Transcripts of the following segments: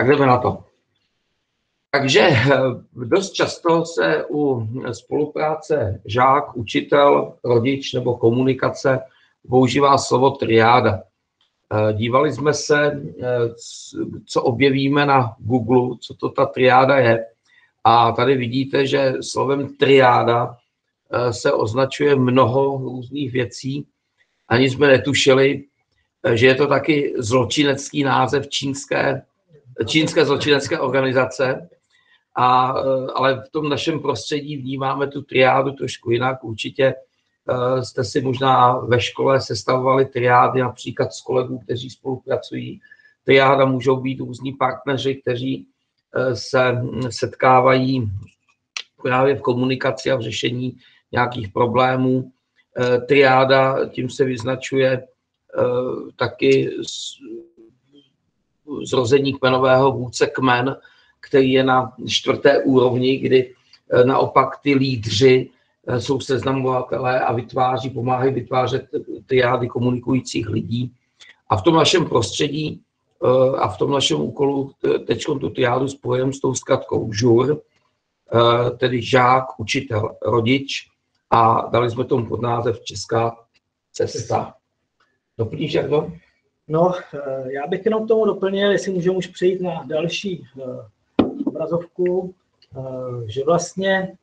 Tak jdeme na to. Takže dost často se u spolupráce žák, učitel, rodič nebo komunikace používá slovo triáda. Dívali jsme se, co objevíme na Google, co to ta triáda je. A tady vidíte, že slovem triáda se označuje mnoho různých věcí. Ani jsme netušili, že je to taky zločinecký název čínské zločinecké organizace. Ale v tom našem prostředí vnímáme tu triádu trošku jinak. Určitě jste si možná ve škole sestavovali triády například s kolegů, kteří spolupracují. Triáda můžou být různí partneři, kteří se setkávají právě v komunikaci a v řešení nějakých problémů. Triáda tím se vyznačuje taky zrození kmenového vůdce kmen, který je na 4. úrovni, kdy naopak ty lídři jsou seznamovatelé a pomáhají vytvářet triády komunikujících lidí. A v tom našem prostředí a v tom našem úkolu teď tu triádu spojujeme s tou zkratkou žur, tedy žák, učitel, rodič, a dali jsme tomu podnázev Česká cesta. Doplníš, Jardo? No, já bych jenom k tomu doplnil, jestli můžeme už přejít na další obrazovku, že vlastně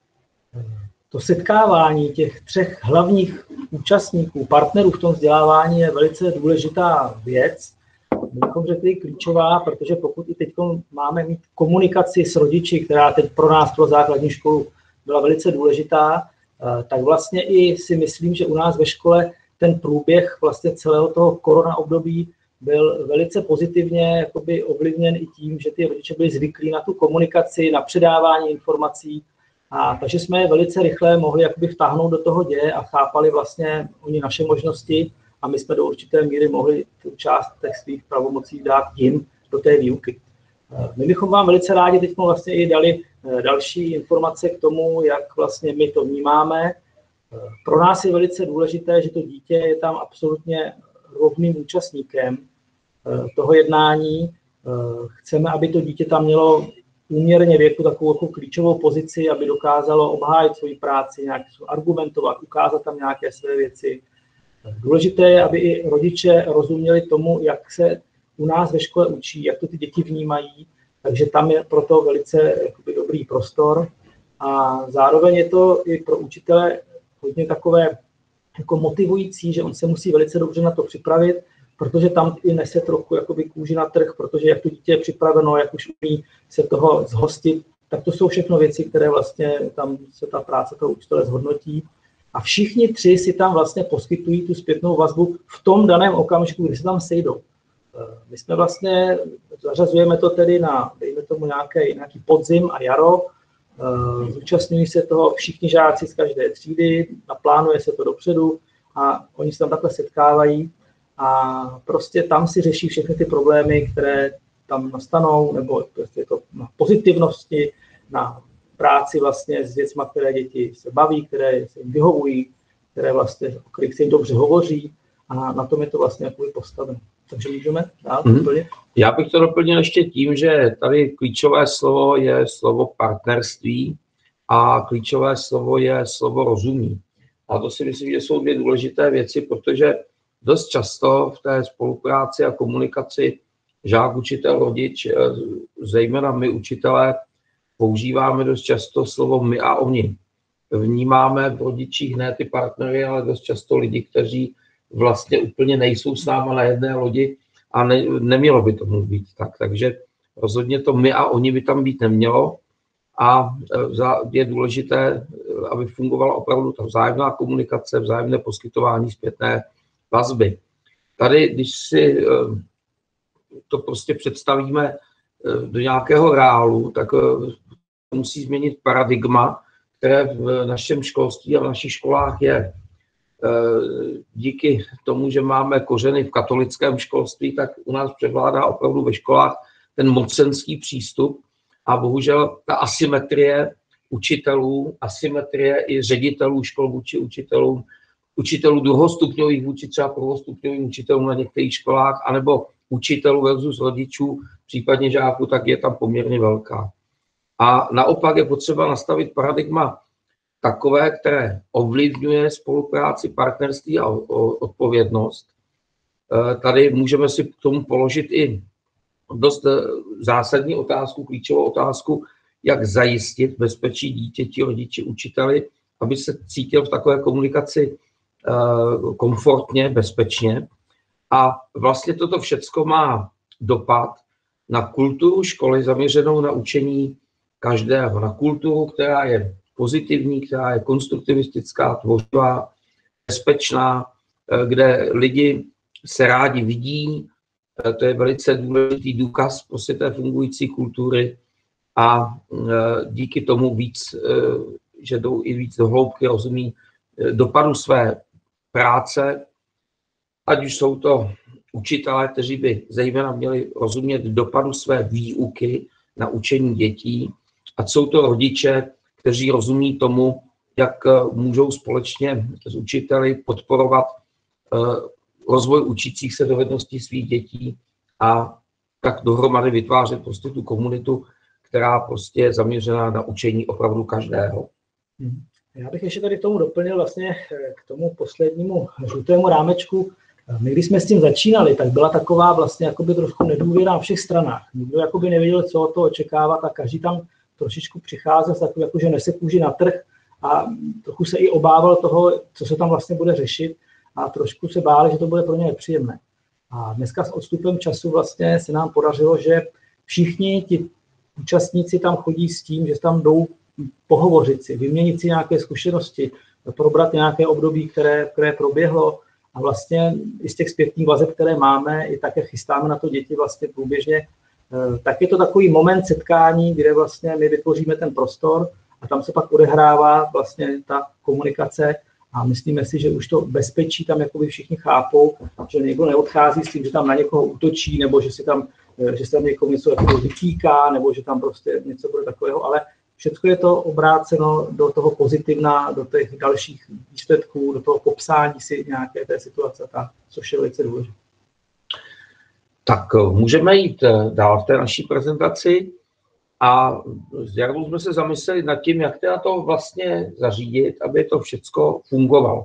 to setkávání těch 3 hlavních účastníků, partnerů v tom vzdělávání je velice důležitá věc. My bychom řekli klíčová, protože pokud i teď máme mít komunikaci s rodiči, která teď pro nás, pro základní školu, byla velice důležitá, tak vlastně i si myslím, že u nás ve škole ten průběh vlastně celého toho korona období byl velice pozitivně jakoby ovlivněn i tím, že ty rodiče byli zvyklí na tu komunikaci, na předávání informací, a takže jsme je velice rychle mohli jakoby vtáhnout do toho děje a chápali vlastně oni naše možnosti a my jsme do určité míry mohli tu část těch svých pravomocí dát jim do té výuky. My bychom vám velice rádi teď vlastně i dali další informace k tomu, jak vlastně my to vnímáme. Pro nás je velice důležité, že to dítě je tam absolutně rovným účastníkem toho jednání. Chceme, aby to dítě tam mělo úměrně věku takovou jako klíčovou pozici, aby dokázalo obhájit svoji práci, nějak argumentovat, ukázat tam nějaké své věci. Důležité je, aby i rodiče rozuměli tomu, jak se u nás ve škole učí, jak to ty děti vnímají, takže tam je proto velice jakoby dobrý prostor. A zároveň je to i pro učitele hodně takové jako motivující, že on se musí velice dobře na to připravit, protože tam i nese trochu jakoby kůži na trh, protože jak to dítě je připraveno, jak už umí se toho zhostit, tak to jsou všechno věci, které vlastně tam se ta práce toho učitele zhodnotí. A všichni 3 si tam vlastně poskytují tu zpětnou vazbu v tom daném okamžiku, kdy se tam sejdou. My jsme vlastně, zařazujeme to tedy na, dejme tomu nějaký podzim a jaro, zúčastňují se toho všichni žáci z každé třídy, naplánuje se to dopředu a oni se tam takhle setkávají a prostě tam si řeší všechny ty problémy, které tam nastanou, nebo prostě to na pozitivnosti, na práci vlastně s věcmi, které děti se baví, které se jim vyhovují, které vlastně, o kterých se jim dobře hovoří a na tom je to vlastně jakoby postaveno. Takže můžeme dál doplnit? Já bych to doplnil ještě tím, že tady klíčové slovo je slovo partnerství a klíčové slovo je slovo rozumí. A to si myslím, že jsou 2 důležité věci, protože dost často v té spolupráci a komunikaci žák, učitel, rodič, zejména my učitelé, používáme dost často slovo my a oni. Vnímáme v rodičích ne ty partnery, ale dost často lidi, kteří vlastně úplně nejsou s náma na jedné lodi a nemělo by tomu být tak. Takže rozhodně to my a oni by tam být nemělo a je důležité, aby fungovala opravdu ta vzájemná komunikace, vzájemné poskytování zpětné vazby. Tady, když si to prostě představíme do nějakého reálu, tak musí změnit paradigma, které v našem školství a v našich školách je. Díky tomu, že máme kořeny v katolickém školství, tak u nás převládá opravdu ve školách ten mocenský přístup a bohužel ta asymetrie učitelů, asymetrie i ředitelů škol vůči učitelů druhostupňových vůči třeba prvostupňovým učitelům na některých školách, anebo učitelů versus rodičů, případně žáků, tak je tam poměrně velká. A naopak je potřeba nastavit paradigma takové, které ovlivňuje spolupráci, partnerství a odpovědnost. Tady můžeme si k tomu položit i dost zásadní otázku, klíčovou otázku, jak zajistit bezpečí dítěti, rodiči, učiteli, aby se cítil v takové komunikaci komfortně, bezpečně. A vlastně toto všecko má dopad na kulturu školy zaměřenou na učení každého, na kulturu, která je pozitivní, která je konstruktivistická, tvořivá, bezpečná, kde lidi se rádi vidí. To je velice důležitý důkaz prostě té fungující kultury a díky tomu víc, že jdou i víc do hloubky, rozumí dopadu své práce, ať už jsou to učitelé, kteří by zejména měli rozumět dopadu své výuky na učení dětí, a jsou to rodiče, kteří rozumí tomu, jak můžou společně s učiteli podporovat rozvoj učících se dovedností svých dětí a tak dohromady vytvářet prostě tu komunitu, která prostě je zaměřená na učení opravdu každého. Já bych ještě tady tomu doplnil vlastně k tomu poslednímu žlutému rámečku. My, když jsme s tím začínali, tak byla taková vlastně jakoby trošku nedůvěra na všech stranách. Nikdo jakoby nevěděl, co od toho očekávat a každý tam trošičku přicházel takový, jako že nese kůži na trh a trochu se i obával toho, co se tam vlastně bude řešit a trošku se báli, že to bude pro ně nepříjemné. A dneska s odstupem času vlastně se nám podařilo, že všichni ti účastníci tam chodí s tím, že tam jdou pohovořit si, vyměnit si nějaké zkušenosti, probrat nějaké období, které proběhlo a vlastně i z těch zpětných vazeb, které máme, i také chystáme na to děti vlastně průběžně, tak je to takový moment setkání, kde vlastně my vytvoříme ten prostor a tam se pak odehrává vlastně ta komunikace a myslíme si, že už to bezpečí tam jakoby všichni chápou, že někdo neodchází s tím, že tam na někoho útočí, nebo že se tam někomu něco jako vytýká, nebo že tam prostě něco bude takového, ale všechno je to obráceno do toho pozitivna, do těch dalších výsledků, do toho popsání si nějaké té situace, což je velice důležité. Tak můžeme jít dál v té naší prezentaci a s Jarmou jsme se zamysleli nad tím, jak teda to vlastně zařídit, aby to všecko fungovalo.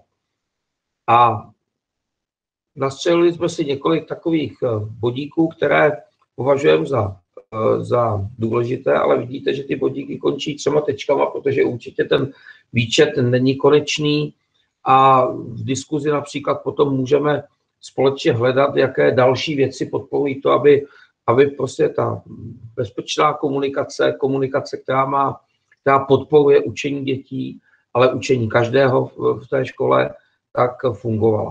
A nastřelili jsme si několik takových bodíků, které považujeme za důležité, ale vidíte, že ty bodíky končí 3 tečkama, protože určitě ten výčet není konečný a v diskuzi například potom můžeme společně hledat, jaké další věci podporují to, aby prostě ta bezpečná komunikace, která podporuje učení dětí, ale učení každého v té škole, tak fungovala.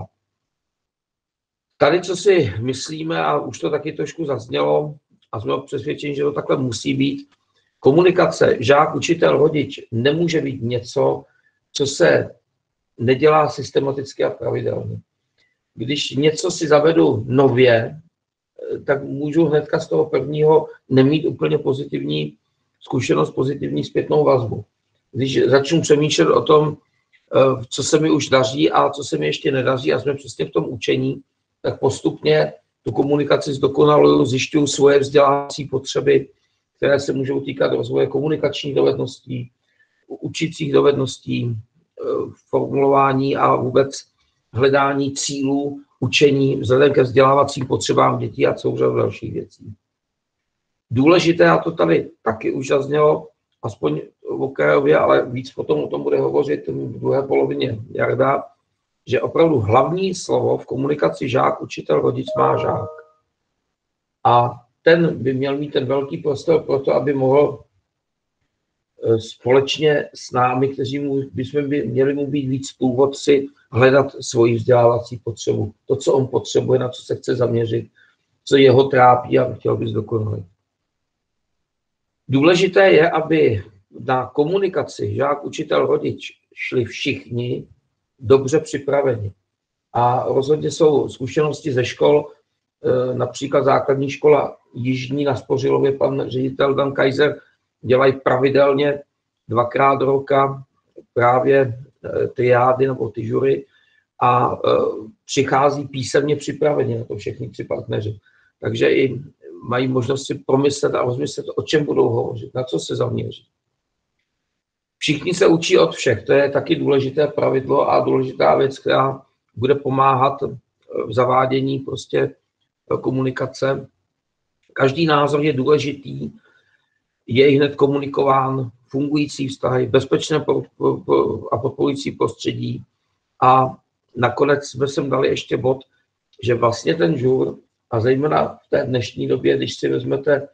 Tady, co si myslíme, a už to taky trošku zaznělo, a jsme přesvědčeni, že to takhle musí být, komunikace žák, učitel, rodič nemůže být něco, co se nedělá systematicky a pravidelně. Když něco si zavedu nově, tak můžu hnedka z toho prvního nemít úplně pozitivní zkušenost, pozitivní zpětnou vazbu. Když začnu přemýšlet o tom, co se mi už daří a co se mi ještě nedaří a jsme přesně v tom učení, tak postupně tu komunikaci zdokonaluju, zjišťuju svoje vzdělávací potřeby, které se můžou týkat rozvoje komunikačních dovedností, učících dovedností, formulování a vůbec hledání cílů učení vzhledem ke vzdělávacím potřebám dětí a celou řadu dalších věcí. Důležité, a to tady taky už zaznělo, aspoň okrajově, ale víc potom o tom bude hovořit v druhé polovině Jarda, že opravdu hlavní slovo v komunikaci žák, učitel, rodič má žák. A ten by měl mít ten velký prostor pro to, aby mohl společně s námi, kteří měli mu být víc průvodci, hledat svoji vzdělávací potřebu. To, co on potřebuje, na co se chce zaměřit, co jeho trápí a chtěl by zdokonalit. Důležité je, aby na komunikaci žák, učitel, rodič šli všichni dobře připraveni. A rozhodně jsou zkušenosti ze škol, například základní škola Jižní na Spořilově, pan ředitel Dan Kaiser, dělají pravidelně 2krát do roka právě triády nebo ty žury a přichází písemně připraveni na to všichni 3 partneři. takže i mají možnost si promyslet a rozmyslet, o čem budou hovořit, na co se zaměří. Všichni se učí od všech, to je taky důležité pravidlo a důležitá věc, která bude pomáhat v zavádění prostě komunikace. Každý názor je důležitý, je hned komunikován, fungující vztahy, bezpečné a podporující prostředí. A nakonec jsme sem dali ještě bod, že vlastně ten žur, a zejména v té dnešní době, když si vezmete,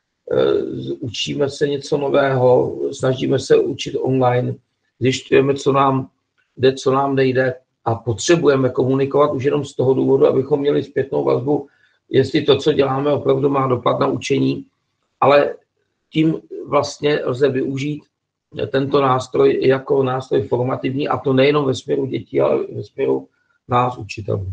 učíme se něco nového, snažíme se učit online, zjišťujeme, co nám jde, co nám nejde a potřebujeme komunikovat už jenom z toho důvodu, abychom měli zpětnou vazbu, jestli to, co děláme, opravdu má dopad na učení, ale tím vlastně lze využít tento nástroj jako nástroj formativní, a to nejenom ve směru dětí, ale ve směru nás, učitelů.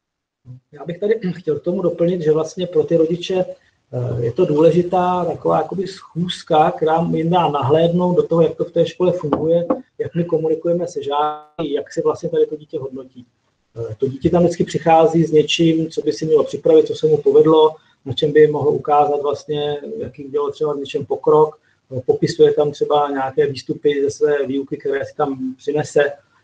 Já bych tady chtěl k tomu doplnit, že vlastně pro ty rodiče je to důležitá taková jakoby schůzka, která jim dá nahlédnout do toho, jak to v té škole funguje, jak my komunikujeme se žáky, jak se vlastně tady to dítě hodnotí. To dítě tam vždycky přichází s něčím, co by si mělo připravit, co se mu povedlo, na čem by mohlo ukázat vlastně, jaký udělal třeba v něčem pokrok, popisuje tam třeba nějaké výstupy ze své výuky, které si tam přinese.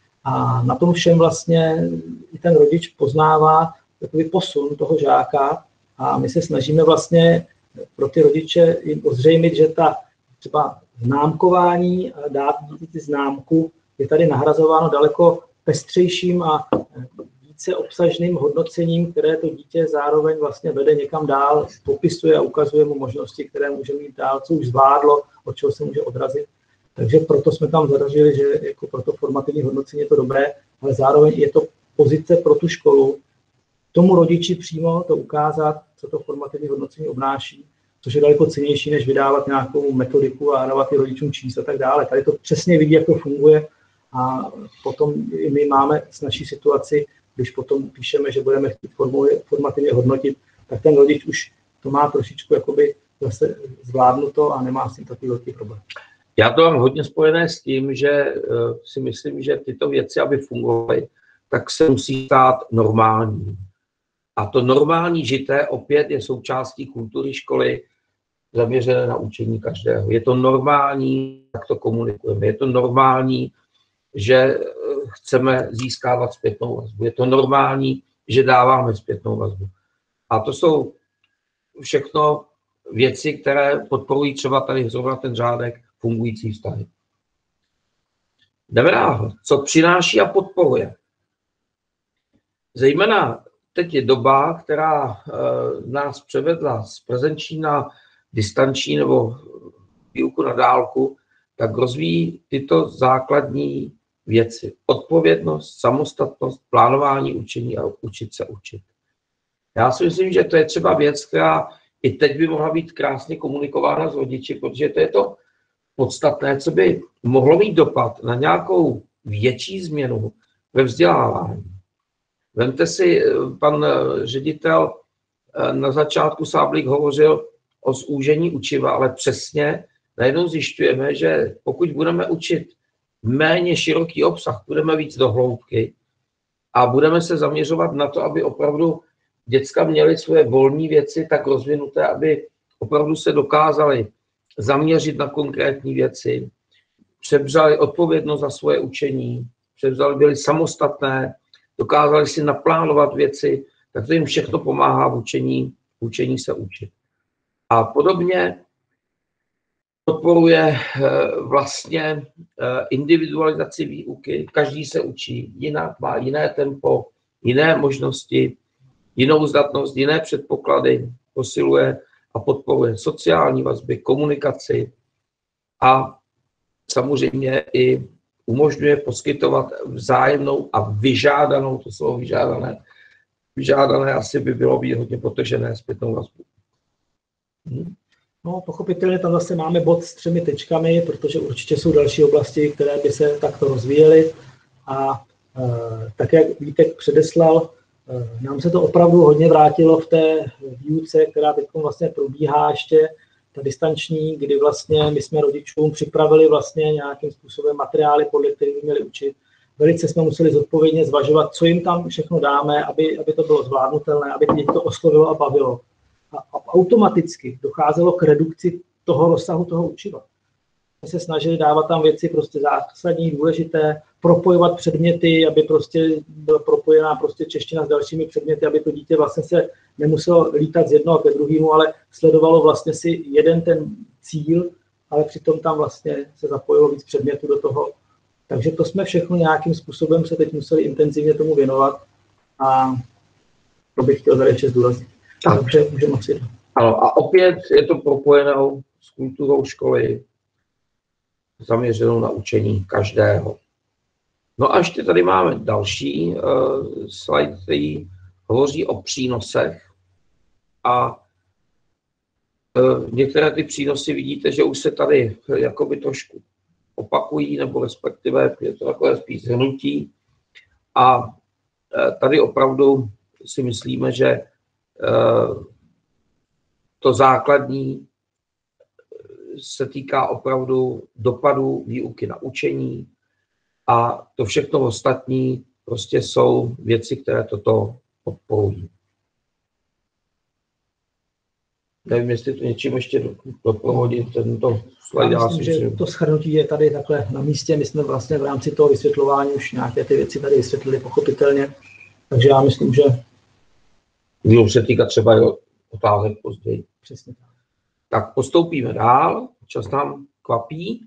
A na tom všem vlastně i ten rodič poznává takový posun toho žáka a my se snažíme vlastně pro ty rodiče jim ozřejmit, že ta třeba známkování, dát dítěti známku, je tady nahrazováno daleko pestřejším a více obsažným hodnocením, které to dítě zároveň vlastně vede někam dál, popisuje a ukazuje mu možnosti, které může mít dál, co už zvládlo, od čeho se může odrazit. Takže proto jsme tam zadařili, že jako pro to formativní hodnocení je to dobré, ale zároveň je to pozice pro tu školu, tomu rodiči přímo to ukázat, co to formativní hodnocení obnáší, což je daleko cennější, než vydávat nějakou metodiku a dávat i rodičům číst a tak dále. Tady to přesně vidí, jak to funguje a potom i my máme s naší situaci, když potom píšeme, že budeme chtít formativně hodnotit, tak ten rodič už to má trošičku jakoby zase zvládnuto a nemá s tím takový velký problém. Já to mám hodně spojené s tím, že si myslím, že tyto věci, aby fungovaly, tak se musí stát normální. A to normální žité opět je součástí kultury školy zaměřené na učení každého. Je to normální, jak to komunikujeme. Je to normální, že chceme získávat zpětnou vazbu. Je to normální, že dáváme zpětnou vazbu. A to jsou všechno věci, které podporují třeba tady zrovna ten řádek fungující vztahy. Jdeme dál. Co přináší a podporuje? Zejména teď je doba, která nás převedla z prezenční na distanční nebo výuku na dálku, tak rozvíjí tyto základní věci. Odpovědnost, samostatnost, plánování učení a učit se učit. Já si myslím, že to je třeba věc, která i teď by mohla být krásně komunikována s rodiči, protože to je to podstatné, co by mohlo mít dopad na nějakou větší změnu ve vzdělávání. Vemte si, pan ředitel na začátku Sáblík hovořil o zúžení učiva, ale přesně najednou zjišťujeme, že pokud budeme učit méně široký obsah, budeme víc do hloubky a budeme se zaměřovat na to, aby opravdu děcka měly svoje volné věci tak rozvinuté, aby opravdu se dokázali zaměřit na konkrétní věci, převzali odpovědnost za svoje učení, byli samostatné, dokázali si naplánovat věci, tak to jim všechno pomáhá v učení se učit. A podobně podporuje vlastně individualizaci výuky. Každý se učí jinak, má jiné tempo, jiné možnosti, jinou zdatnost, jiné předpoklady, posiluje a podporuje sociální vazby, komunikaci a samozřejmě i umožňuje poskytovat vzájemnou a vyžádanou, to slovo vyžádané asi by bylo hodně potržené zpětnou vazbu. No, pochopitelně tam zase máme bod s 3 tečkami, protože určitě jsou další oblasti, které by se takto rozvíjely. A tak, jak Vítek předeslal, nám se to opravdu hodně vrátilo v té výuce, která teď vlastně probíhá ještě, ta distanční, kdy vlastně my jsme rodičům připravili vlastně nějakým způsobem materiály, podle kterých by měli učit. Velice jsme museli zodpovědně zvažovat, co jim tam všechno dáme, aby to bylo zvládnutelné, aby děti to oslovilo a bavilo. automaticky docházelo k redukci toho rozsahu toho učiva. My se snažili dávat tam věci prostě zásadní, důležité, propojovat předměty, aby prostě byla propojená prostě čeština s dalšími předměty, aby to dítě vlastně se nemuselo lítat z jednoho ke druhému, ale sledovalo vlastně si jeden ten cíl, ale přitom tam vlastně se zapojilo víc předmětů do toho. Takže to jsme všechno nějakým způsobem se teď museli intenzivně tomu věnovat a to bych chtěl tady ještě zdůraznit. Takže můžeme asi. Ano, a opět je to propojenou s kulturou školy, zaměřenou na učení každého. No a ještě tady máme další slide, který hovoří o přínosech a některé ty přínosy vidíte, že už se tady jakoby trošku opakují, nebo respektive je to takové spíš shrnutí. A tady opravdu si myslíme, že to základní se týká opravdu dopadu výuky na učení a to všechno ostatní prostě jsou věci, které toto podporují. Nevím, jestli to něčím ještě doprovodit tento slide. Já myslím, že to shrnutí je tady takhle na místě. My jsme vlastně v rámci toho vysvětlování už nějaké ty věci tady vysvětlili pochopitelně. Takže já myslím, že... Budou se týkat třeba otázek později. Přesně tak. Tak postoupíme dál, čas nám kvapí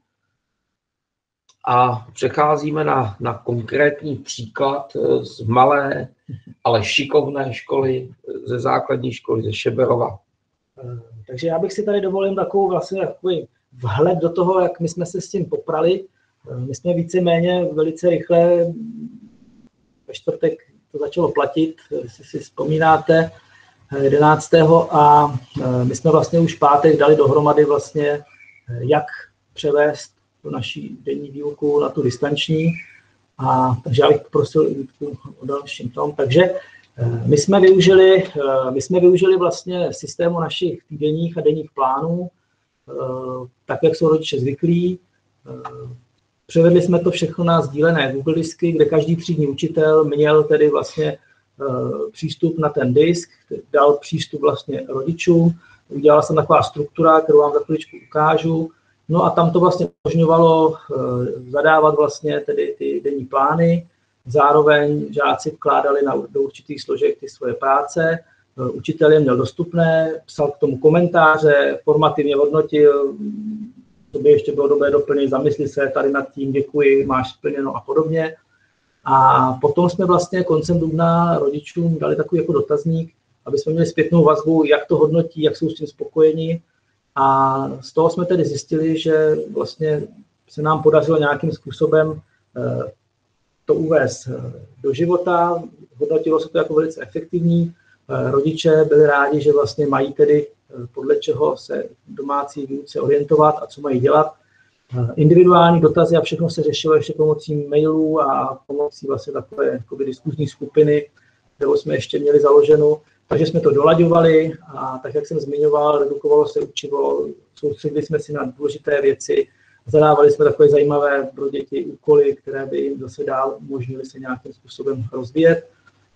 a přecházíme na konkrétní příklad z malé, ale šikovné školy, ze základní školy ze Šeberova. Takže já bych si tady dovolil takový vhled do toho, jak my jsme se s tím poprali. My jsme víceméně velice rychle, ve čtvrtek to začalo platit, jestli si vzpomínáte, 11. a my jsme vlastně už v pátek dali dohromady vlastně, jak převést tu naší denní výuku na tu distanční. A takže já bych poprosil o dalším tom. Takže my jsme využili vlastně systému našich týdenních a denních plánů, tak, jak jsou rodiče zvyklí. Převedli jsme to všechno na sdílené Google disky, kde každý třídní učitel měl tedy vlastně přístup na ten disk, dal přístup vlastně rodičům. Udělala se taková struktura, kterou vám za chviličku ukážu. No a tam to vlastně umožňovalo zadávat vlastně tedy ty denní plány. Zároveň žáci vkládali do určitých složek ty svoje práce. Učitel je měl dostupné, psal k tomu komentáře, formativně hodnotil, to by ještě bylo dobré doplnit, zamysli se tady nad tím, děkuji, máš splněno a podobně. A potom jsme vlastně koncem dubna rodičům dali takový jako dotazník, aby jsme měli zpětnou vazbu, jak to hodnotí, jak jsou s tím spokojeni. A z toho jsme tedy zjistili, že vlastně se nám podařilo nějakým způsobem to uvést do života. Hodnotilo se to jako velice efektivní. Rodiče byli rádi, že vlastně mají tedy podle čeho se domácí výuce orientovat a co mají dělat. Individuální dotazy a všechno se řešilo ještě pomocí mailů a pomocí vlastně takové jakoby diskuzní skupiny, kterou jsme ještě měli založenou. Takže jsme to dolaďovali a tak, jak jsem zmiňoval, redukovalo se učivo, soustředili jsme si na důležité věci, zadávali jsme takové zajímavé pro děti úkoly, které by jim zase dál umožnily se nějakým způsobem rozvíjet.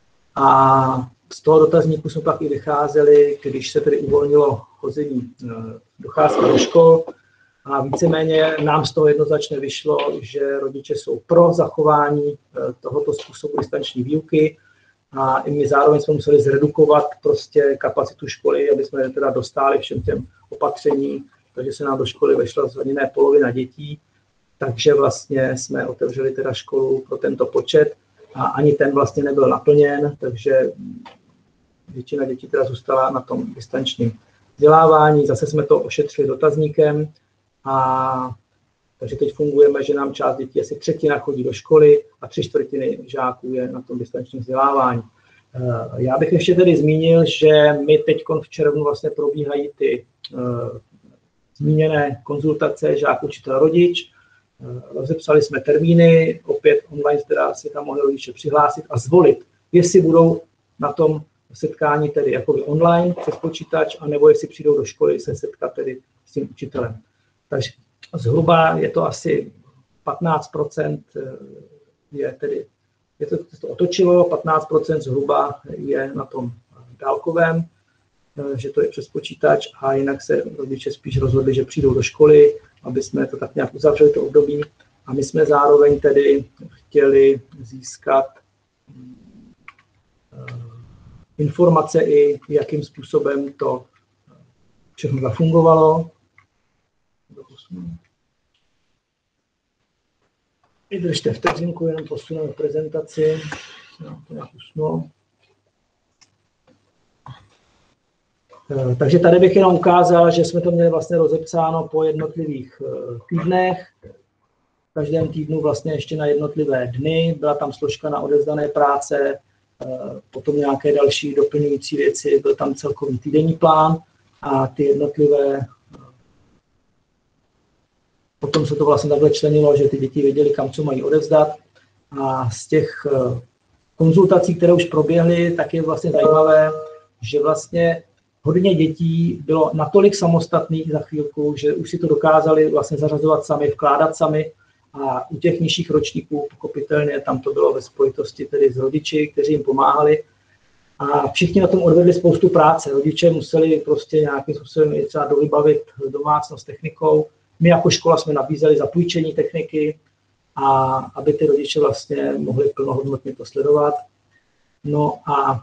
A z toho dotazníku jsme pak i vycházeli, když se tedy uvolnilo chození docházka do škol. A víceméně nám z toho jednoznačně vyšlo, že rodiče jsou pro zachování tohoto způsobu distanční výuky. A i my zároveň jsme museli zredukovat prostě kapacitu školy, aby jsme teda dostali všem těm opatřením, takže se nám do školy vešla zraněné polovina dětí, takže vlastně jsme otevřeli teda školu pro tento počet a ani ten vlastně nebyl naplněn, takže většina dětí teda zůstala na tom distančním vzdělávání, zase jsme to ošetřili dotazníkem a takže teď fungujeme, že nám část dětí, asi třetina chodí do školy a 3/4 žáků je na tom distančním vzdělávání. Já bych ještě tedy zmínil, že my teď v červnu vlastně probíhají ty zmíněné konzultace žák, učitel, rodič. Rozepsali jsme termíny, opět online, která si tam mohli rodiče přihlásit a zvolit, jestli budou na tom setkání tedy jakoby online přes počítač, anebo jestli přijdou do školy se setkat tedy s tím učitelem. Takže zhruba je to asi 15%, to otočilo, 15% zhruba je na tom dálkovém že to je přes počítač, a jinak se rodiče spíš rozhodli, že přijdou do školy, aby jsme to tak nějak uzavřeli, to období. A my jsme zároveň tedy chtěli získat informace i jakým způsobem to všechno zafungovalo. Vydržte vteřinku, jenom posuneme prezentaci. Takže tady bych jenom ukázal, že jsme to měli vlastně rozepsáno po jednotlivých týdnech. V každém týdnu vlastně ještě na jednotlivé dny. Byla tam složka na odevzdané práce, potom nějaké další doplňující věci, byl tam celkový týdenní plán a ty jednotlivé. Potom se to vlastně takhle členilo, že ty děti věděly, kam co mají odevzdat. A z těch konzultací, které už proběhly, tak je vlastně zajímavé, že vlastně hodně dětí bylo natolik samostatných za chvílku, že už si to dokázali vlastně zařazovat sami, vkládat sami. A u těch nižších ročníků, pochopitelně, tam to bylo ve spojitosti tedy s rodiči, kteří jim pomáhali. A všichni na tom odvedli spoustu práce. Rodiče museli prostě nějakým způsobem třeba dovybavit domácnost technikou. My jako škola jsme nabízeli zapůjčení techniky, a aby ty rodiče vlastně mohli plnohodnotně to sledovat. No a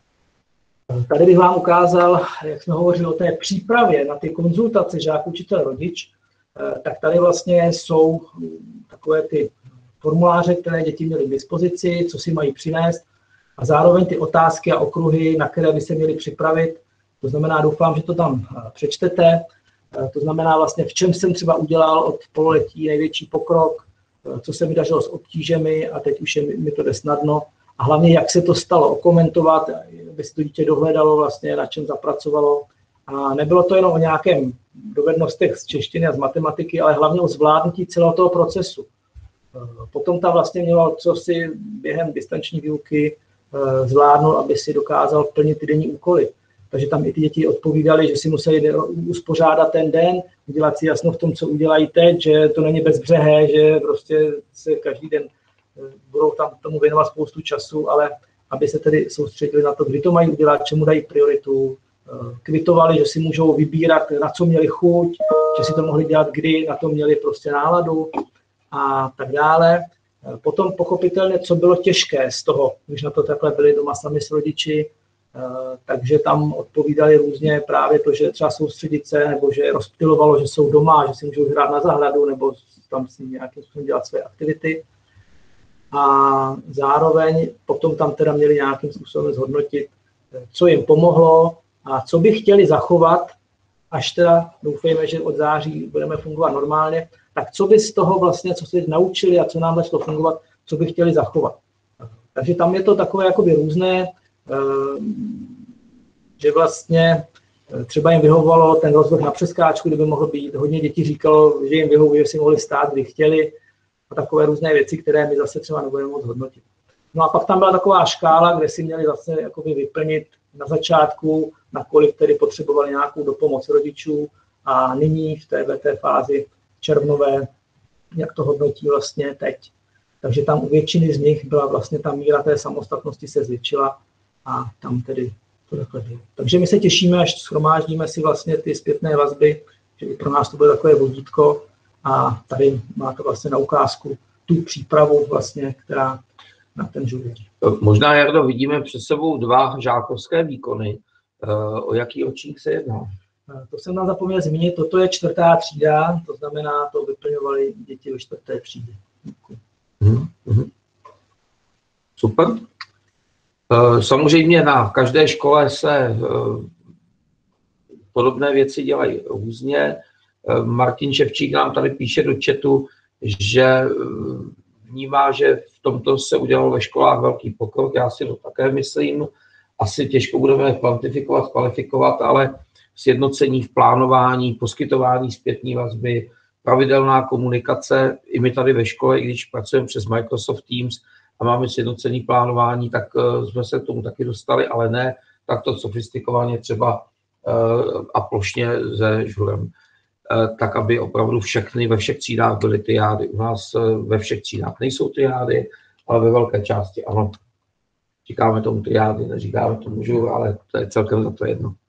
tady bych vám ukázal, jak jsme hovořili o té přípravě na ty konzultace žák, učitel, rodič, tak tady vlastně jsou takové ty formuláře, které děti měly k dispozici, co si mají přinést, a zároveň ty otázky a okruhy, na které by se měly připravit. To znamená, doufám, že to tam přečtete. To znamená vlastně, v čem jsem třeba udělal od pololetí největší pokrok, co se mi dařilo s obtížemi a teď už mi to jde snadno. A hlavně, jak se to stalo, okomentovat, aby se to dítě dohledalo vlastně, na čem zapracovalo. A nebylo to jenom o nějakém dovednostech z češtiny a z matematiky, ale hlavně o zvládnutí celého toho procesu. Potom tam vlastně mělo, co si během distanční výuky zvládnul, aby si dokázal plnit ty denní úkoly. Takže tam i ty děti odpovídali, že si museli uspořádat ten den, udělat si jasno v tom, co udělají teď, že to není bezbřehé, že prostě se každý den budou tam tomu věnovat spoustu času, ale aby se tedy soustředili na to, kdy to mají udělat, čemu dají prioritu, kvitovali, že si můžou vybírat, na co měli chuť, že si to mohli dělat kdy, na to měli prostě náladu a tak dále. Potom pochopitelně, co bylo těžké z toho, když na to takhle byli doma sami s rodiči, takže tam odpovídali různě právě to, že třeba soustředit se, nebo že rozptylovalo, že jsou doma, že si můžou hrát na zahradu, nebo tam si nějakým způsobem dělat své aktivity. A zároveň potom tam teda měli nějakým způsobem zhodnotit, co jim pomohlo a co by chtěli zachovat, až teda doufejme, že od září budeme fungovat normálně, tak co by z toho vlastně, co se naučili a co nám začalo fungovat, co by chtěli zachovat. Takže tam je to takové jakoby různé, že vlastně třeba jim vyhovovalo ten rozvrh na přeskáčku, kdyby mohl být. Hodně dětí říkalo, že jim vyhovuje, že si mohli stát, kdy chtěli, a takové různé věci, které my zase třeba nebudeme moc hodnotit. No a pak tam byla taková škála, kde si měli zase jakoby vyplnit na začátku, nakolik tedy potřebovali nějakou dopomoc rodičů, a nyní v té fázi červnové, jak to hodnotí vlastně teď. Takže tam u většiny z nich byla vlastně ta míra té samostatnosti se zvětšila a tam tedy to takhle bylo. Takže my se těšíme, až shromáždíme si vlastně ty zpětné vazby, že i pro nás to bude takové vodítko, a tady máte vlastně na ukázku tu přípravu vlastně, která na ten žurý. Možná, Jardo, vidíme před sebou dva žákovské výkony. O jaký ročník se jedná? To jsem nám zapomněl zmínit, toto je 4. třída, to znamená, to vyplňovali děti ve 4. třídě. Super. Samozřejmě na každé škole se podobné věci dělají různě. Martin Ševčík nám tady píše do chatu, že vnímá, že v tomto se udělal ve školách velký pokrok. Já si to také myslím. Asi těžko budeme kvantifikovat, kvalifikovat, ale sjednocení v plánování, poskytování zpětné vazby, pravidelná komunikace. I my tady ve škole, i když pracujeme přes Microsoft Teams a máme sjednocený plánování, tak jsme se k tomu taky dostali, ale ne takto sofistikovaně třeba a plošně se žurem. Tak, aby opravdu ve všech třídách byly triády. U nás ve všech třídách nejsou triády, ale ve velké části ano. Říkáme tomu triády, neříkáme tomu žur, ale to je celkem za to jedno.